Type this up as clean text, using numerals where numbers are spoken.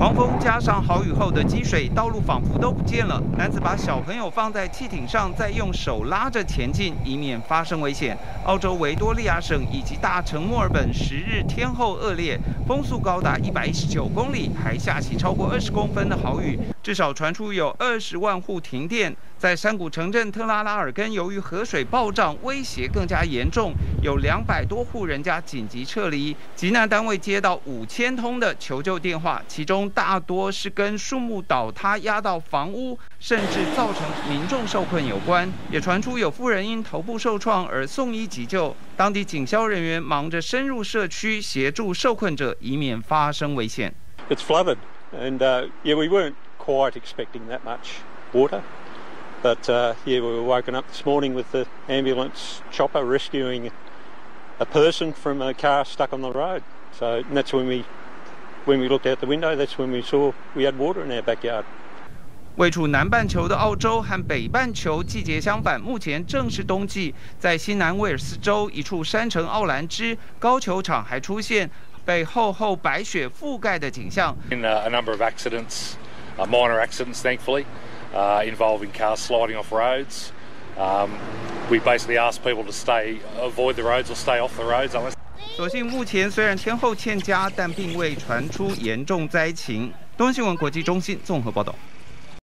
狂风加上豪雨后的积水，道路仿佛都不见了。男子把小朋友放在汽艇上，再用手拉着前进，以免发生危险。澳洲维多利亚省以及大城墨尔本10日天候恶劣，风速高达119公里，还下起超过20公分的豪雨，至少传出有20万户停电。在山谷城镇特拉拉尔根，由于河水暴涨，威胁更加严重，有200多户人家紧急撤离。急难单位接到5000通的求救电话，其中大多是跟树木倒塌压到房屋，甚至造成民众受困有关。也传出有妇人因头部受创而送医急救，当地警消人员忙着深入社区协助受困者，以免发生危险。 It's flooded, and yeah, we weren't quite expecting that much water. But yeah, we were woken up this morning with the ambulance chopper rescuing a person from a car stuck on the road. So and that's when we looked out the window. That's when we saw we had water in our backyard. 位处南半球的澳洲和北半球季节相反，目前正是冬季。在新南威尔斯州一处山城奥兰芝高球场还出现被厚厚白雪覆盖的景象。 In a number of accidents, minor accidents, thankfully. Involving cars sliding off roads. We basically ask people to avoid the roads or stay off the roads. 所幸目前虽然天候欠佳，但并未传出严重灾情。东新闻国际中心综合报道。